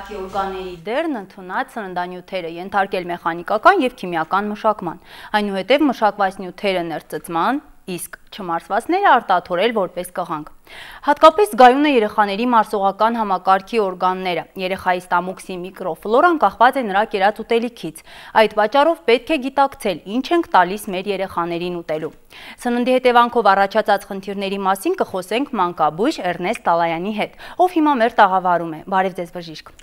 կարգի օրգանների դերն ընդունած սննդանյութերը ենթարկել մեխանիկական և քիմիական մշակման, այնուհետև մշակված նյութերը ներծծման, իսկ չմարսվածները արտաթորել որպես կղանք։ Հատկապես զգայուն է երեխաների մարսողական համակարգի օրգանները։ Երեխայի ստամոքսի միկրոֆլորան կախված է նրա կերած ուտելիքից։ Այդ պատճառով պետք է գիտակցել, ինչ ենք տալիս մեր երեխաներին ուտելու։ Սննդի հետևանքով առաջացած խնդիրների մասին կխոսենք մանկաբույժ Էրնեստ Տալայանի հետ, ով հիմա մեր տաղավարում է։ Բարև ձեզ, բժիշկ։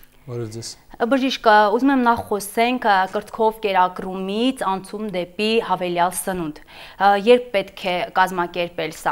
Բժիշկ, ուզում եմ նախ խոսենք կրծքով կերակրումից անցում դեպի հավելյալ սնունդ։ Երբ պետք է կազմակերպել սա։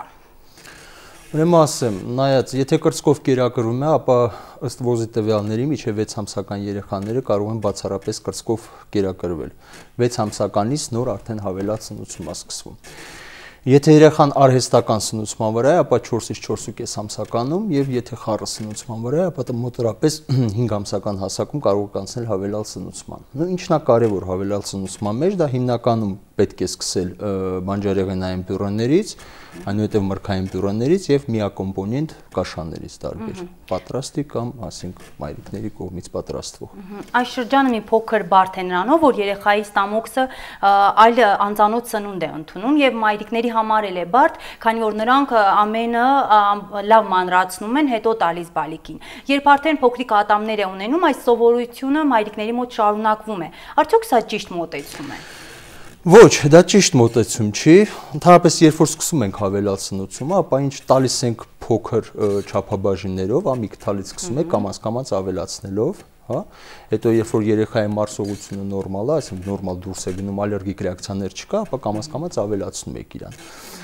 Ուրեմն ասեմ, նայած, եթե կրծքով կերակրում է, ապա ըստ ոզի տվյալների մինչև 6 ամսական երեխաները կարող են բացառապես կրծքով կերակրվել։ 6 ամսականից նոր արդեն հավելյալ սնուցում է սկսվում։ Եթե երեխան արհեստական սնուցման վրա է, ապա 4-ից 4.5 ամսականում, եւ եթե խառը սնուցման վրա է, ապա մոտավորապես 5 ամսական հասակում կարող է կանցնել հավելյալ սնուցման։ Ինչն է կարևոր հավելյալ սնուցման մեջ, դա հիմնականում պետք է սկսել բանջարեղենային բյուրեղներից, այնուհետև մրգային բյուրեղներից եւ միակոմպոնենտ կաշաներից տարբեր, պատրաստի կամ ասենք մայրիկների կողմից պատրաստվող։ Այս շրջանը մի փոքր բարդ է նրանով, որ երեխայի ստամոքսը այլ անծանոթ սնունդ է ընդունում եւ մայրիկների համար էլ է բարդ, քանի որ նրանք ամենը լավ մանրացնում են, հետո տալիս բալիկին։ Երբ արդեն փոքրիկ ատամներ է ունենում, այս սովորությունը մայրիկների մոտ շարունակվում է։ Արդյոք սա ճիշտ մոտեցում է։ Ոչ, դա ճիշտ մոտեցում չի։ Ընդհանրապես, երբ որ սկսում ենք հավելյալ սնուցումը, ապա ինչ տալիս ենք փոքր չափաբաժիններով, ամիգդալից սկսում ենք կամաց-կամաց ավելացնելով, հա։ Հետո երբ որ երեխայի մարսողությունը նորմալ է, այսինքն նորմալ դուրս է գնում, ալերգիկ ռեակցիաներ չկա, ապա կամաց-կամաց ավելացնում եք իրան։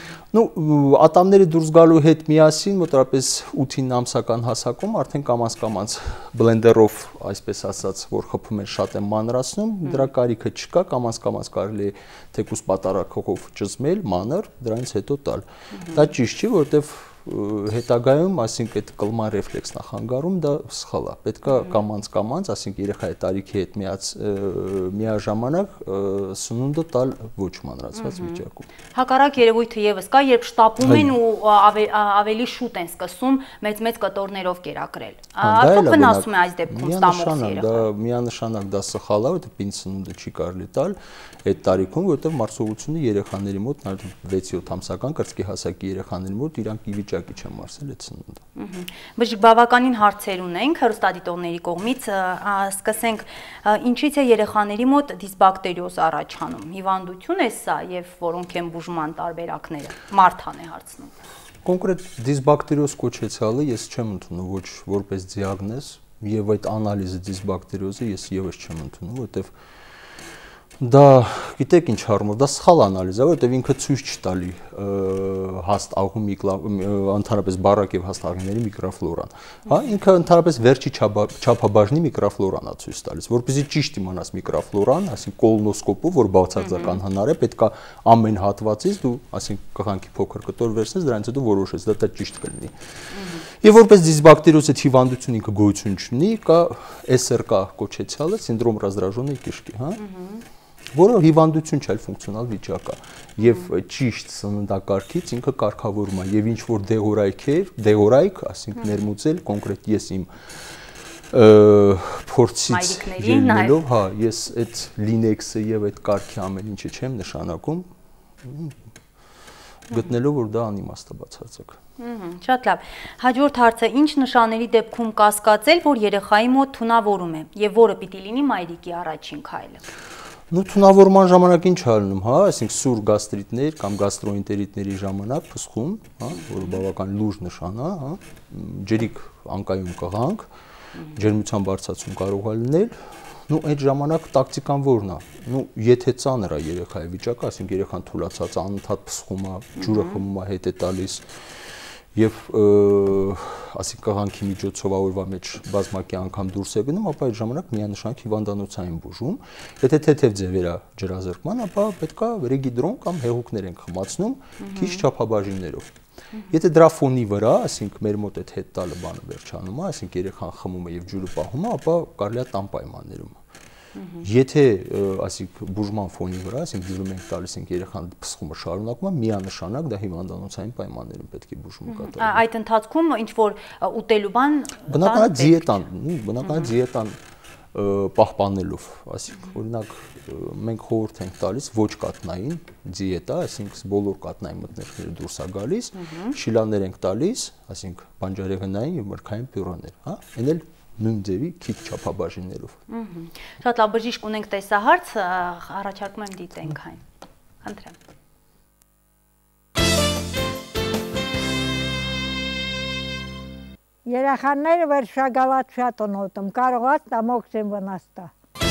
Ատամների դուրս գալու հետ միասին մոտավորապես 8-9 ամսական հասակում արդեն կամաց-կամաց բլենդերով, այսպես ասած, որ խփում են շատ են մանրացնում, դրա կարիքը չկա, կամաց-կամաց կարելի է թեկուզ պատարակով ճզմել, մանր, դրանից հետո տալ։ Դա ճիշտ չի, որովհետև հետագայում, այսինքն այդ կլման ռեֆլեքս նախանգարում դա սխալ է։ Պետք է կամաց-կամաց, այսինքն երեխայի տարիքի հետ միաժամանակ սնունդը տալ ոչ մանրացված վիճակում։ Հակառակ երևույթը եւս կա, երբ շտապում են ու ավելի շուտ են սկսում մեծ կտորներով կերակրել։ Արդյոք վնասում է այս դեպքում ստամոքսի երեխան։ Միանշանակ դա սխալ է, որովհետև պինդ սնունդը չի կարելի տալ այդ տարիքում, որովհետև մարսողությունը երեխաների մոտ 6-7 ամսական կրծքի հասակի երեխաների մոտ իրանք ի վիճակի չեն մարսել այդ սնունդը։ Բժիշկ, բավականին հարցեր ունենք հեռուստադիտողների կողմից, սկսենք, ինչից է երեխաների մոտ դիսբակտերիոզ առաջանում։ Հիվանդություն է սա եւ որոնք են բուժման տարբերակները։ Մարթան է հարցնում։ Կոնկրետ դիսբակտերիոզ կոչեցյալը ես չեմ ընդունում ոչ որպես դիագնոզ եւ այդ անալիզը դիսբակտերիոզը ես եւս չեմ ընդունում, որովհետեւ դա գիտեք ինչ հարմար, դա սխալ անալիզ է, որովհետև ինքը ցույց չտալի հաստ աղում ընդհանրապես բարակ եւ հաստ աղիների միկրոֆլորան։ Հա, ինքը ընդհանրապես վերջի չափաբաժնի միկրոֆլորան է ցույց տալիս, որպեսզի ճիշտ իմանաս միկրոֆլորան, այսինքն կոլոնոսկոպով, որ բացարձական հնար է, պետք է ամեն հատվածից դու, այսինքն կղանքի փոքր կտոր վերցնես, դրանից հետո որոշես, դա ճիշտ կլինի։ Եվ որպես դիսբակտերիոզ այդ հիվանդություն ինքը գոյություն չունի, կա SRK կոչեցյալը, սինդրոմ раздраженной кишки, հա, որը հիվանդություն չէ, ֆունկցիոնալ վիճակ է, եւ ճիշտ սննդակարգից ինքը կարգավորում է, եւ ինչ որ դեղորայք, ասենք ներմուծել կոնկրետ ես իմ փորձից ելնելով, հա, ես այդ Linux-ը եւ այդ կարգի ամեն ինչը չեմ նշանակում, գտնելով որ դա անիմաստ է բացարձակ։ Շատ լավ։ Հաջորդ հարցը, ինչ նշանների դեպքում կասկածել, որ երեխայի մոտ թունավորում է եւ որը պիտի լինի մայրիկի առաջին քայլը։ Թունավորման ժամանակ ինչ ալնում, հա, այսինքն սուր գաստրիտներ կամ գաստրոենտերիտների ժամանակ փսխում, հա, որը բավական լուրջ նշան է, հա, ջրիկ անկայուն կղանք, ջերմության բարձրացում կարող է լինել, այդ ժամանակ տակտիկան որն է, եթե ծանր է երեխայի վիճակը, այսինքն երեխան թուլացած անընդհատ փսխում է, ջուրը խմում է, հետ է տալիս եւ ասիկ կղանքի միջոցով օրվա մեջ բազմակի անգամ դուրս է գնում, ապա այդ ժամանակ միանշանակ հիվանդանոցային բուժում։ Եթե թեթև ձևեր է ջրազրկման, ապա պետք է ռեգիդրոն կամ հեղուկներ են խմացնում քիչ չափաբաժիններով։ Եթե դրա ֆոնի վրա, այսինքն մեր մոտ այդ հետ տալը բանը վերջանում է, այսինքն երեխան խմում է եւ ջուրը պահում է, ապա կարելի է տան պայմաններում։ Եթե, ասիկ բուժման ֆոնի վրա, ասենք դուրս մենք տալիս ենք երեխան փսխումը շարունակում է, միանշանակ դա հիվանդանոցային պայմաններում պետք է բուժումը կատարվի։ Այդ ընթացքում ինչ որ ուտելու բան բնականաբար դիետան պահպանելով, ասիկ օրինակ մենք խորհուրդ ենք տալիս ոչ կատնային դիետա, այսինքն բոլոր կատնային մթնոլորտները դուրս է գալիս, շիլաներ ենք տալիս, ասենք բանջարեղենային եւ մրգային պյուրեներ, հա, այն էլ նույն ձևի քիչ չափաբաժիններով։ Շատ լավ, բժիշկ, ունենք տեսահարց, առաջարկում եմ դիտենք այն։ Խնդրեմ։ Երեխաները որ շագալատ շատ են ուտում, կարող է ստամոքսին վնաս տա։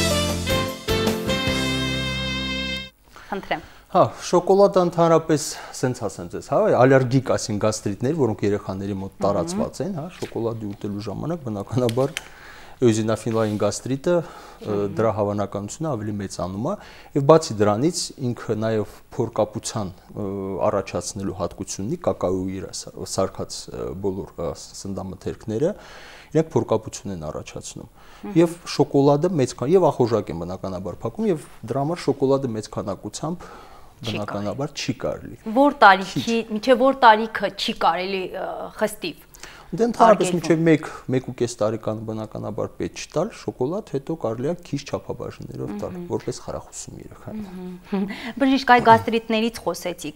Խնդրեմ։ Հա, շոկոլադը ընդհանրապես սենց ասեմ ձեզ, հա, ալերգիկ ասին գաստրիտներ, որոնք երեխաների մոտ տարածված են, հա, շոկոլադի ուտելու ժամանակ բնականաբար էոզինոֆիլային գաստրիտը դրա հավանականությունը ավելի մեծանում է եւ բացի դրանից ինքը նաեւ փորկապության առաջացնելու հատկություն ունի կակաոյի սարքած բոլոր սննդամթերքները իրենք փորկապություն են առաջացնում եւ շոկոլադը մեծ եւ ախորժակ են բնականաբար փակում եւ դրա համար շոկոլադը մեծ քանակությամբ բնականաբար չի կարելի որ տարիքի միջև որ տարիքը չի կարելի խստիվ Դե ընդհանրապես մինչև 1-1.5 տարեկան բնականաբար պետք չի տալ շոկոլադ, հետո կարելի է քիչ չափաբաժիններով տալ, որպես խրախուսում երեխային։ Բժիշկ, այ գաստրիտներից խոսեցիք։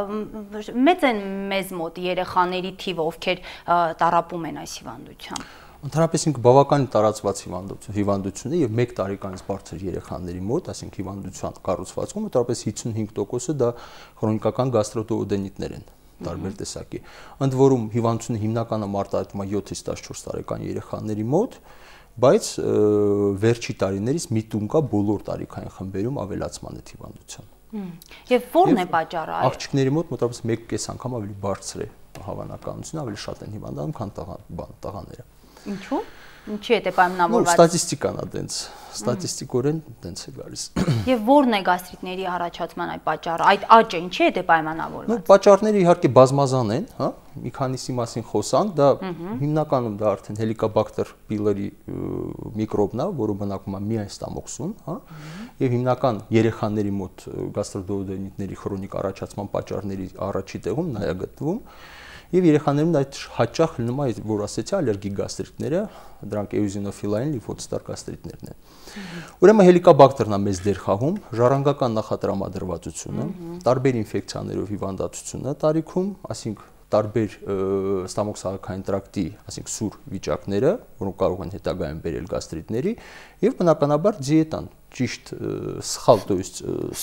Մեծ են մեզ մոտ երեխաների թիվը, ովքեր տառապում են այս հիվանդությամբ։ Ընդհանրապես ինքը բավականին տարածված հիվանդություն է եւ 1 տարեկանից բարձր երեխաների մոտ, այսինքն հիվանդության կառուցվածքում ընդհանրապես 55%-ը դա քրոնիկական գաստրոդուոդենիտներ են։ Տարբեր տեսակի։ Ընդ որում հիվանդությունը հիմնականում արտահայտվում է 7-ից 14 տարեկան երեխաների մոտ, բայց վերջի տարիներից միտում կա բոլոր տարիքային խմբերում ավելացման այդ հիվանդության։ Եվ ո՞րն է պատճառը։ Աղջիկների մոտ մոտավորապես 1.5 անգամ ավելի բարձր է հավանականությունը, ավելի շատ են հիվանդանում, քան տղաները։ Ինչու՞։ Ինչի՞ է դա պայմանավորված։ Ստատիստիկան է տենց, ստատիստիկորեն տենց է գալիս։ Եվ ո՞րն է գաստրիտների առաջացման այդ պատճառը։ Այդ աճը ինչի՞ է դա պայմանավորված։ Պատճառները իհարկե բազմազան են, հա, մի քանիսի մասին խոսանք, դա հիմնականում դա արդեն Helicobacter pylori միկրոբն է, որը բնակվում է միայն ստամոքսում, հա, եւ հիմնական երեխաների մոտ գաստրոդուոդենիտների քրոնիկ առաջացման պատճառների առաջի տեղում նա է գտնվում։ Եվ երեխաներում այդ հաճախ լինում է, որ ասեցի, ալերգիկ գաստրիտները, դրանք էոզինոֆիլային լիմֆոցիտար գաստրիտներն են։ Ուրեմն Helicobacter-ն է մեծ դեր խաղում, ժառանգական նախատրամադրվածությունը, տարբեր ինֆեկցիաներով հիվանդացությունը տարիքում, ասինքն տարբեր ստամոքսահարքային տրակտի, ասինքն սուր վիճակները, որոնք կարող են հետագայում բերել գաստրիտների, եւ բնականաբար դիետան, ճիշտ սխալ, то есть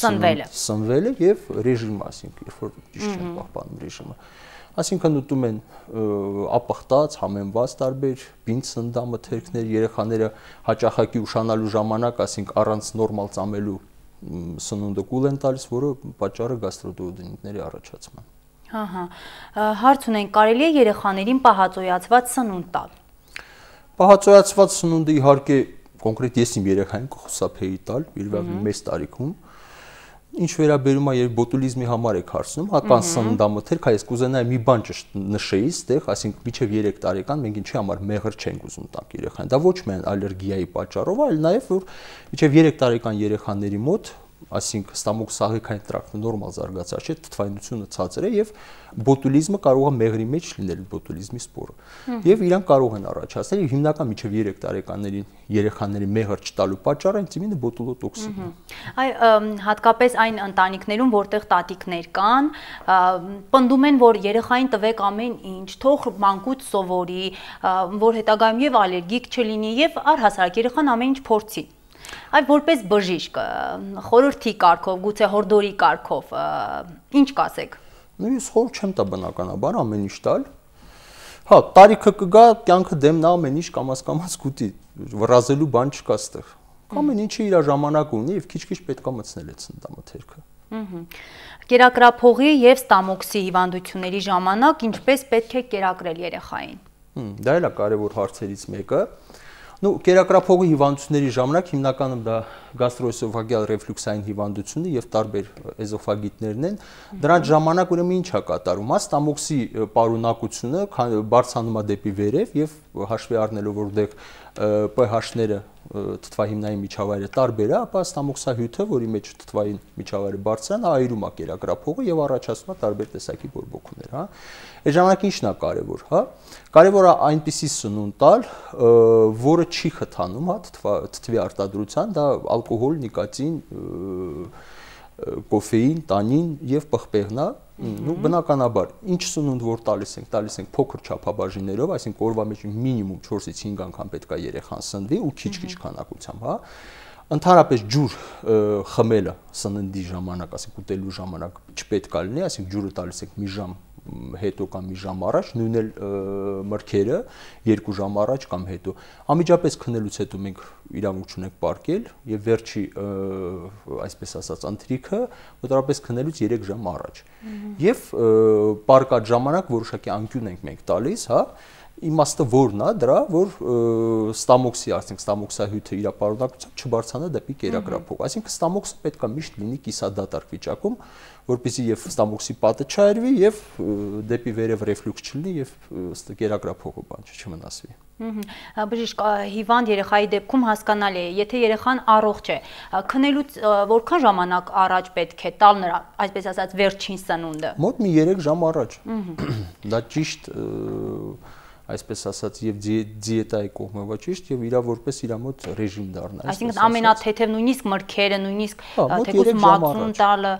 սնվելը եւ ռեժիմը, ասինքն երբ որ ճիշտ չեն պահպանում ռեժիմը։ Այսինքն ուտում են ապխտած, համեմված տարբեր բինտ սննդամթերքներ, երեխաները հաճախակի ուշանալու ժամանակ, ասինքն առանց նորմալ ծամելու սնունդը կուլ են տալիս, որը պատճառը գաստրոդուոդենիտների առաջացման։ Ահա, հարց ունենք, կարելի է երեխաներին պահածոյացված սնունդ տալ։ Պահածոյացված սնունդը իհարկե կոնկրետ ես իմ երեխային կխուսափեի տալ, իրավաբանի մեծ տարիքում։ Ինչ վերաբերում է երբ բոտուլիզմի համար եք հարցնում, հական սննդամթերք, այս կուզենայի մի բան նշեի ստեղ, այսինքն մինչև 3 տարեկան մենք ինչի համար մեղր չենք ուզում տանք երեխային։ Դա ոչ միայն ալերգիայի պատճառով, այլ նաև որ մինչև 3 տարեկան երեխաների մոտ այսինքն ստամոքսահարքային տրակտը նորմալ զարգացած չէ, թթվայնությունը ցածր է եւ բոտուլիզմը կարող է մեղրի մեջ լինել բոտուլիզմի սպորը։ Եվ իրանք կարող են առաջացնել եւ հիմնական միջև 3 տարեկանների երեխաների մեղր չտալու պատճառը ինձ բոտուլոտոքսինն է։ Այ հատկապես այն ընտանիքներում, որտեղ տատիկներ կան, պնդում են, որ երեխային տվեք ամեն ինչ, թող մանկուց սովորի, որ հետագայում եւ ալերգիկ չլինի եւ առհասարակ երեխան ամեն ինչ փորձի։ Այ որպես բժիշկ, խորհրդի կարգով, գուցե հորդորի կարգով, ինչ կասեք։ Ես խորհուրդ չեմ տա բնականաբար ամեն ինչ տալ։ Հա, տարիքը կգա, կյանքը դեմն է ամեն ինչ կամաց գուտի, վռազելու բան չկա ստեղ։ Ամեն ինչը իր ժամանակ ունի եւ քիչ-քիչ պետք է մտցնել այդ սննդամթերքը։ Կերակրափողի եւ ստամոքսի հիվանդությունների ժամանակ ինչպես պետք է կերակրել երեխային։ Դա էլ է կարևոր հարցերից մեկը։ Կերակրափողի հիվանդությունների ժամանակ հիմնականում դա գաստրոէսոֆագեալ ռեֆլյուքսային հիվանդությունը եւ տարբեր էզոֆագիտներն են։ Դրանց ժամանակ ուրեմն ինչ է կատարում, ստամոքսի պարունակությունը բարձրանում է դեպի վերև եւ հաշվի առնելով որ դեղ pH-ները թթվահիմնային միջավայրը տարբեր է, ապա ստամոքսահյութը, որի մեջ թթվային միջավայրը բարձր է, այրում է կերակրափողը եւ առաջացնում է տարբեր տեսակի բորբոքումներ, հա։ Այդ ժամանակ ինչն է կարեւոր, հա։ Կարեւոր է այնպիսի սնունդ տալ, որը չի խթանում, հա, թթվի արտադրության, դա ալկոհոլ, նիկոտին, կոֆեին, տանին եւ պղպեղն է, ու բնականաբար ինչ սնունդ որ տալիս ենք փոքր չափաբաժիններով, այսինքն օրվա մեջ մինիմում 4-ից 5 անգամ պետք է երեխան սնվի ու քիչ-քիչ քանակությամբ, հա։ Ընդհանրապես ջուր խմելը սննդի ժամանակ, այսինքն ուտելու ժամանակ չպետք է լինի, այսինքն ջուրը տալիս ենք մի ժամ հետո կամ մի ժամ առաջ, նույնն էլ մրգերը 2 ժամ առաջ կամ հետո։ Անմիջապես քնելուց հետո մենք իրավունք չունենք պարկել եւ վերջի, այսպես ասած, ընթրիքը մոտավորապես քնելուց 3 ժամ առաջ։ Եվ պարկած ժամանակ որոշակի անկյուն ենք մենք տալիս, հա, իմաստը որն է դրա, որ ստամոքսի, ասենք ստամոքսահյութը իր պարունակությամբ չբարձրանա դեպի կերակրափող։ Այսինքն ստամոքսը պետք է միշտ լինի կիսադատարկ վիճակում, որպեսզի եւ ստամոքսի պատը չայրվի եւ դեպի վերև ռեֆլյուքս չլինի եւ կերակրափողը բան չմնասվի։ Բժիշկ, հիվանդ երեխայի դեպքում հասկանալի է, եթե երեխան առողջ է, քնելուց որքան ժամանակ առաջ պետք է տալ նրա, այսպես ասած, վերջին սնունդը։ Մոտ մի 3 ժամ առաջ։ Դա ճիշտ, այսպես ասած, եւ դիետայի կողմով ճիշտ եւ իրա որպես իրա մոտ ռեժիմ դառնա։ Այսինքն ամենաթեթև նույնիսկ մրգերը, նույնիսկ թեկուզ մածուն տալը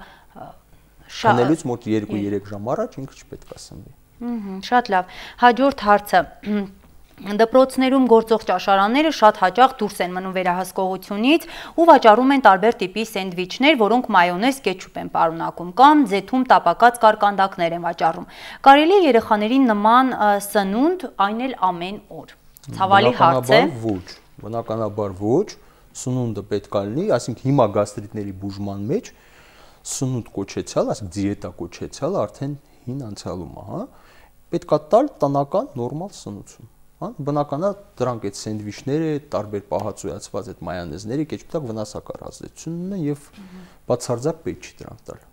քնելուց մոտ 2-3 ժամ առաջ ինքը չպետք է սնվի։ Շատ լավ։ Հաջորդ հարցը։ Դպրոցներում գործող ճաշարանները շատ հաճախ դուրս են մնում վերահսկողությունից ու վաճառում են տարբեր տիպի սենդվիչներ, որոնք մայոնեզ, կետչուպ են պարունակում կամ ձեթում տապակած կարկանդակներ են վաճառում։ Կարելի է երեխաներին նման սնունդ, այն էլ ամեն օր։ Ցավալի հարց է։ Բնականաբար ոչ, սնունդը պետք է լինի, այսինքն հիմա գաստրիտների բուժման մեջ սնունդ կոչեցյալ, այսինքն դիետա կոչեցյալ արդեն հին անցյալում է, հա։ Պետք է տալ տնական նորմալ սնուցում, հա։ Բնական է դրանք այդ սենդվիչները, տարբեր պահածոյացված այդ մայոնեզները, կետչուպը վնասակար ազդեցություն ունեն եւ բացարձակ պետք չի դրանք տալ։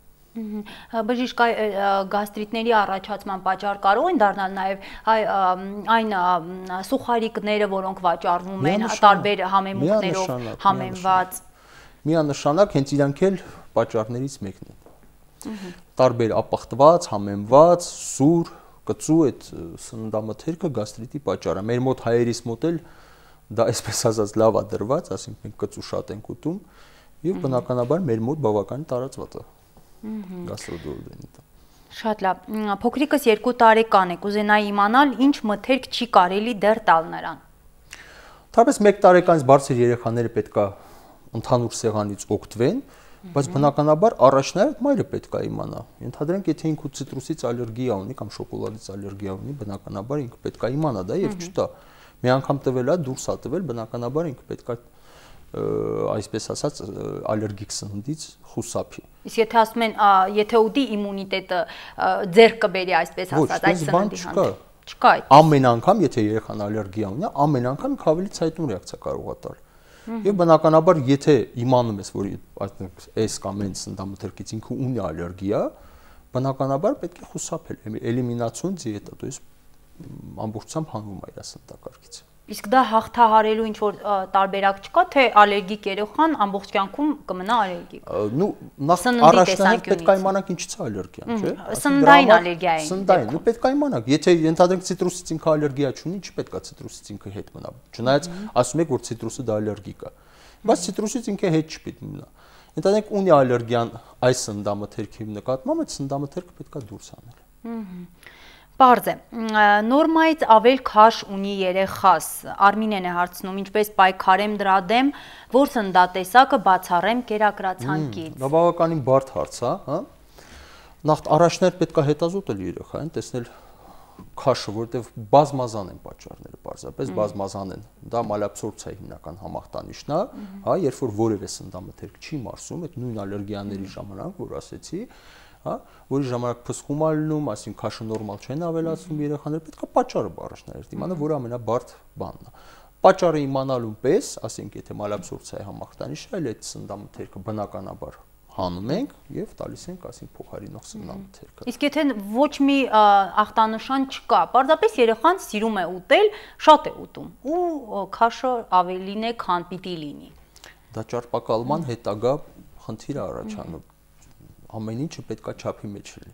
Բժիշկ, գաստրիտների առաջացման պատճառ կարող են դառնալ նաև այն սուխարիկները, որոնք վաճառվում են տարբեր համեմունքներով համեմված։ Միանշանակ հենց իրանք էլ պատճառներից մեկն են։ Տարբեր ապախտված, համեմված, սուր, կծու այդ սննդամթերքը գաստրիտի պատճառ է։ Մեր մոտ հայերիս մոտ էլ դա այսպես ասած լավ է դրված, ասենք մենք կծու շատ ենք ուտում եւ բնականաբար մեր մոտ բավական տարածված է գաստրոդուոդենիտը։ Շատ լավ։ Փոքրիկս 2 տարեկան է, կուզենայի իմանալ ինչ մթերք չի կարելի դեռ տալ նրան։ Թարպես 1 տարեկանից բարձր երեխաները պետք է ընդհանուր սեղանից օգտվեն, բայց բնականաբար առաջնայերդ մայրը պետք է իմանա։ Ենթադրենք, եթե ինքը ցիտրուսից ալերգիա ունի կամ շոկոլադից ալերգիա ունի, բնականաբար ինքը պետք է իմանա դա եւ չտա։ Մի անգամ տվել է, դուրս է տվել, բնականաբար ինքը պետք է այսպես ասած ալերգիկ սննդից խուսափի։ Իսկ եթե ասում են, եթե ուտի իմունիտետը ձեռք կբերի, այսպես ասած, այդ սննդի հանդեպ։ Չկա։ Ամեն անգամ, եթե երեխան ալերգիա ունի, ամեն անգամ ավելի ցայտուն ռեակցիա կարող է տալ։ Եվ բնականաբար, եթե իմանում ես, որ այս կամ այն սննդամթերքից ինքը ունի ալերգիա, բնականաբար պետք է խուսափել, էլիմինացիոն դիետա, то есть ամբողջությամբ հանվում է իր սննդակարգից։ Իսկ դա հաղթահարելու ինչ որ տարբերակ չկա, թե ալերգիկ երեխան ամբողջ կյանքում կմնա ալերգիկ։ Ну, առաջնահերթ պետք է իմանանք ինչից է ալերգիան, չէ՞։ Սննդային ալերգիա է։ Սննդային, ու պետք է իմանանք, եթե ենթադրենք ցիտրուսից ինքը ալերգիա չունի, չպետք է ցիտրուսից ինքը հետ մնա։ Չնայած ասում եք, որ ցիտրուսը դա ալերգիկ է։ Բայց ցիտրուսից ինքը հետ չպետք մնա։ Ենթադրենք ունի ալերգիան այս սննդամթերքի նկատմամբ, այդ սննդամթերքը պետք է դուրս հանել։ Պարզ է, նորմայից ավել քաշ ունի երեխաս, Արմինեն է հարցնում, ինչպես պայքարեմ դրա դեմ, որ սննդատեսակը բացառեմ կերակրացանկից։ Դա բավականին բարդ հարց է, հա։ Նախ առաջներ պետք է հետազոտել երեխային, տեսնել քաշը, որտեղ բազմազան են պատճառները, պարզապես բազմազան են։ Դա մալաբսորբցիայի հիմնական համախտանիշն է, հա, երբ որ որևէ սննդամթերք չի մարսում, այդ նույն ալերգիաների ժամանակ, որ ասեցի, հա, որի ժամանակ փսխում է լինում, այսինքն քաշը նորմալ չեն ավելացնում երեխաները, պետք է պատճառը առաջնահերթ իմանալ, որը ամենաբարդ բանն է։ Պատճառը իմանալուն պես, ասենք, եթե մալաբսորբցիայի համախտանիշը, այլ այդ սննդամթերքը բնականաբար հանում ենք եւ տալիս ենք, ասենք, փոխարինող սննդամթերքը։ Իսկ եթե ոչ մի ախտանշան չկա, պարզապես երեխան սիրում է ուտել, շատ է ուտում ու քաշը ավելին է, քան պիտի լինի։ Դա ճարպակալման հետագա խնդիր է առաջանում։ Ամեն ինչը պետքա չափի մեջ լինի։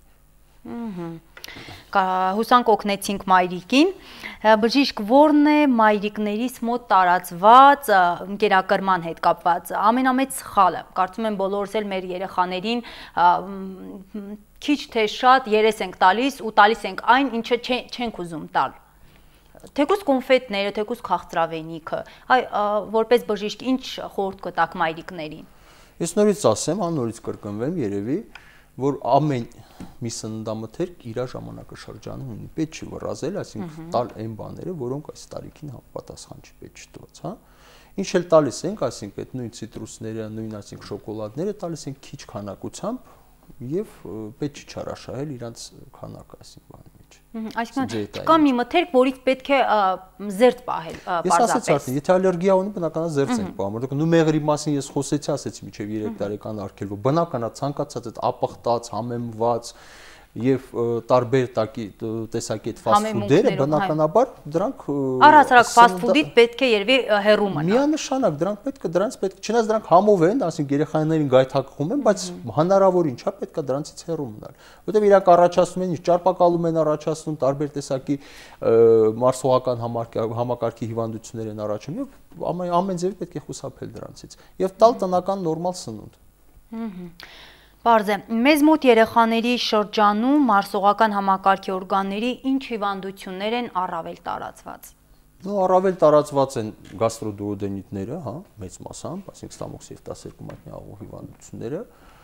Հուսանք օգնեցինք մայրիկին։ Բժիշկ, ո՞րն է մայրիկներիս մոտ տարածված ընկերակրման հետ կապված ամենամեծ սխալը։ Կարծում եմ բոլորս էլ մեր երեխաներին քիչ թե շատ երես ենք տալիս ու տալիս ենք այն, ինչը չենք ուզում տալ։ Թեկուզ կոնֆետները, թեկուզ քաղցրավենիքը, որպես բժիշկ ինչ խորհուրդ կտաք մայրիկներին։ Ես նորից ասեմ, նորից կրկնվեմ երևի, որ ամեն մի սննդամթերք իր ժամանակաշրջանում ունի, պետք չի վռազել, այսինքն տալ այն բաները, որոնք այս տարիքին համապատասխան չի պետք չտված, հա։ Ինչ էլ տալիս ենք, այսինքն այդ նույն ցիտրուսները, նույն այսինքն շոկոլադները տալիս ենք քիչ քանակությամբ եւ պետք չի չարաշահել իրանց քանակը, այսինքն բանի մեջ։ Այսինքն կա մի մթերք, որից պետք է զերծ պահել պարզապես։ Ես ասացի արդեն, եթե ալերգիա ունի, բնականաբար զերծ ենք պահում, որովհետեւ նու մեղրի մասին ես խոսեցի, ասեցի միջև 3 տարեկան արգելվող, բնականա ցանկացած այդ ապխտած, համեմված եւ տարբեր տեսակի այդ ֆաստ ֆուդերը բնականաբար դրանք առհասարակ ֆաստ ֆուդից պետք է երևի հեռու մնալ։ Միանշանակ դրանց պետք չնայած դրանք համով են, ասենք երեխաներին գայթակղում են, բայց հնարավորին չափ պետքա դրանցից հեռու մնալ, որովհետեւ իրանք առաջացնում են, ճարպակալում են առաջացնում, տարբեր տեսակի մարսողական համակարգի հիվանդություններ են առաջանում եւ ամեն ձեւի պետք է խուսափել դրանցից եւ տալ տնական նորմալ սնունդ։ Պարզ է, մեզ մոտ երեխաների շրջանում մարսողական համակարգի օրգանների ինչ հիվանդություններ են առավել տարածված։ Առավել տարածված են գաստրոդուոդենիտները, հա, մեծ մասամբ, այսինքն ստամոքս եւ 12 մատնի աղու հիվանդությունները։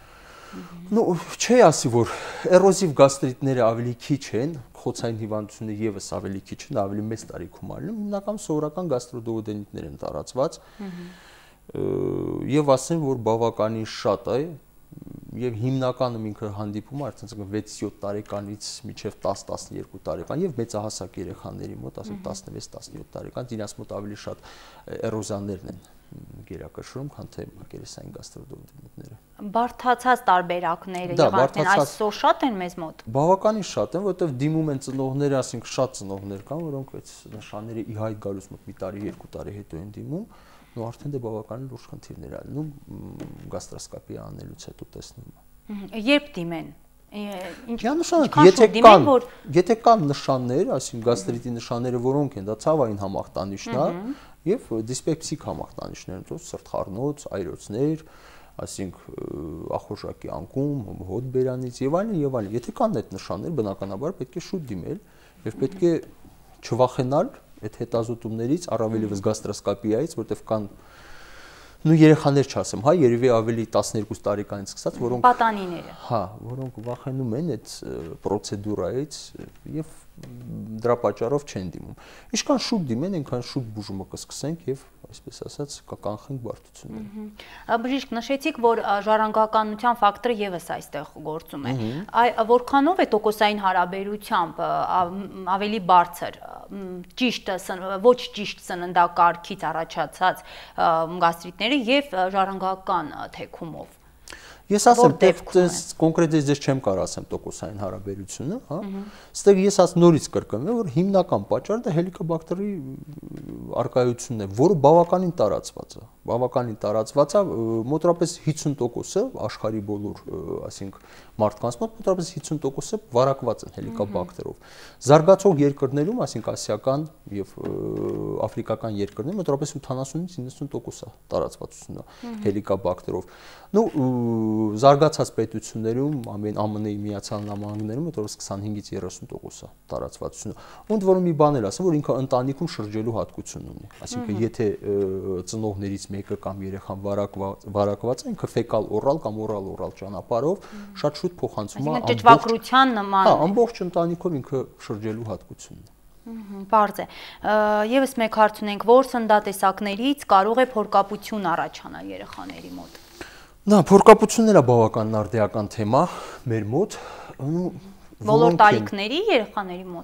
Չի ասի, որ էրոզիվ գաստրիտները ավելի քիչ են, խոցային հիվանդությունները եւս ավելի քիչ են, ավելի մեծ տարիքում ալնում, հիմնականում սովորական գաստրոդուոդենիտներ են տարածված։ Եվ ասեմ, որ բավականին շատ է եւ հիմնականում ինքը հանդիպում է արդեն 6-7 տարեկանից մինչեւ 10-12 տարեկան եւ մեծահասակ երեխաների մոտ, ասենք 16-17 տարեկան, իրաց մոտ ավելի շատ էրոզիաներն են գերակշռում, քան թե մակերեսային գաստրոդուոդենիտները։ Բարդացած տարբերակները եղանքն այսօր շատ են մեզ մոտ։ Բավականին շատ են, որովհետեւ դիմում են ծնողները, ասենք շատ ծնողներ կան, որոնք այդ նշանները ի հայտ գալուց մոտ մի տարի, 2 տարի հետո են դիմում։ Արդեն դե բավականին լուրջ խնդիրներ ալնում գաստրոսկոպիա անելուց հետո տեսնում։ Երբ դիմեն։ Եթե կան նշաններ, այսինքն գաստրիտի նշանները որոնք են, դա ցավային համախտանիշն է եւ դիսպեպսիկ համախտանիշներ, սրտխառնոց, այրոցներ, այսինքն ախորժակի անկում, հոտ բերանից եւ այլն։ Եթե կան այդ նշաններ, բնականաբար պետք է շուտ դիմել եւ պետք է չվախենալ այդ հետազոտումներից, առավել եւս գաստրոսկոպիայից, որտեղ կան երեխաներ չասեմ, հա, երևի ավելի 12 տարեկանից սկսած, որոնք պատանիները, հա, որոնք վախենում են այդ պրոցեդուրայից եւ դրա պատճառով չեն դիմում։ Ինչքան շուտ դիմեն, այնքան շուտ բուժումը կսկսենք եւ այսպես ասած կկանխենք բարդությունները։ Բժիշկ, նշեցիք, որ ժառանգականության ֆակտորը եւս այստեղ գործում է։ Որքանով է տոկոսային հարաբերությամբ ավելի բարձր ոչ ճիշտ սննդակարգից առաջացած գաստրիտները եւ ժառանգական թեքումով։ Ես ասեմ, կոնկրետ ես չեմ կարող ասեմ տոկոսային հարաբերությունը, հա։ Ստեղ ես նորից կրկնվեմ, որ հիմնական պատճառը դա հելիկոբակտերի արկայությունն է, որը բավականին տարածված է։ Մոտավորապես 50%-ը աշխարհի բոլոր, ասենք, մարդկանց մոտ մոտավորապես 50%-ը վարակված են հելիկոբակտերով։ Զարգացող երկրներում, ասենք ասիական եւ աֆրիկական երկրներում մոտավորապես 80-ից 90% է տարածվածությունը հելիկոբակտերով։ Զարգացած պետություններում, ԱՄՆ-ի Միացյալ Նահանգներում մոտավորապես 25-ից 30% է տարածվածությունը։ Ընդ որում մի բան էլ ասեմ, որ ինքը ընտանիքում շրջելու հատկություն ունի։ Այսինքն, եթե ծնողներից մեկը կամ երեխան վարակված է, ինքը ֆեկալ օրալ կամ օրալ ճանապարհով շատ շուտ փոխանցում է ճճվակրության նման։ Հա, ամբողջ ընտանիքում ինքը շրջելու հատկություն ունի։ Պարզ է։ Եվս մեկ հարց ունենք, որ սննդատեսակներից կարող է փորկապություն առաջանալ երեխաների մոտ։ Փորկապությունները բավական արդիական թեմա մեր մոտ, բոլոր տարիքների երեխաների մոտ։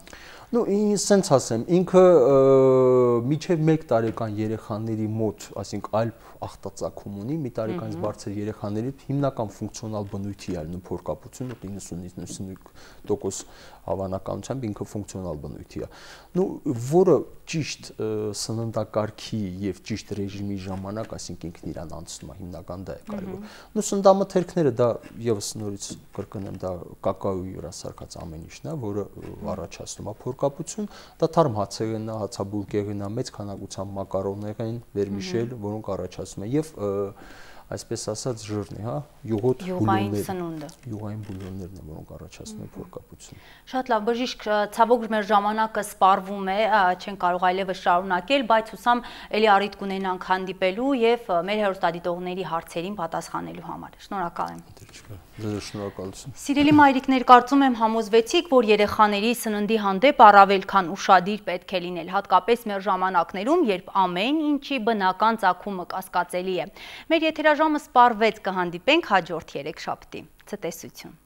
Ну, ինձ ասեմ, ինքը միջև 1 տարեկան երեխաների մոտ, այսինքն այլ ախտածագում ունի, մի տարեկանից բարձր երեխաների հիմնական ֆունկցիոնալ բնույթի այլ փորկապությունը 90-95% հավանականությամբ ինքը ֆունկցիոնալ բնույթի է։ Ну, որը ճիշտ սննդակարգի եւ ճիշտ ռեժիմի ժամանակ, այսինքն ինքն իրան անցնում է, հիմնական դա է կարևոր։ Ну, սննդամթերքները դա եւս նորից կրկնեմ, դա կակաոյի վրա սարքած ամեն ինչն է, որը առաջացնում է փորկապություն, դա թարմ հացեղենն է, հացաբուլկեղենն է, մեծ քանակությամբ մակարոնեղեն, վերմիշել, որոնք առաջացնում են եւ այսպես ասած ժիրն է, հա, յուղոտ բուլյոններ, յուղային բուլյոններն են, որոնք առաջացնում են փորկապություն։ Շատ լավ, բժիշկ, ցավոք մեր ժամանակը սպառվում է, չեն կարող այլևս շարունակել, բայց հուսամ էլի առիթ կունենանք հանդիպելու եւ մեր հեռուստադիտողների հարցերին պատասխանելու համար։ Շնորհակալ եմ։ Ձեզ շնորհակալություն։ Սիրելի մայրիկներ, կարծում եմ համոզվեցիք, որ երեխաների սննդի հանդեպ առավել քան ուշադիր պետք է լինել, հատկապես մեր ժամանակներում, երբ ամեն ինչի բնական ծագումը կասկածելի է։ Մեր եթերաժամը սպառվեց, կհանդիպենք հաջորդ 3 շաբթի։ Ցտեսություն։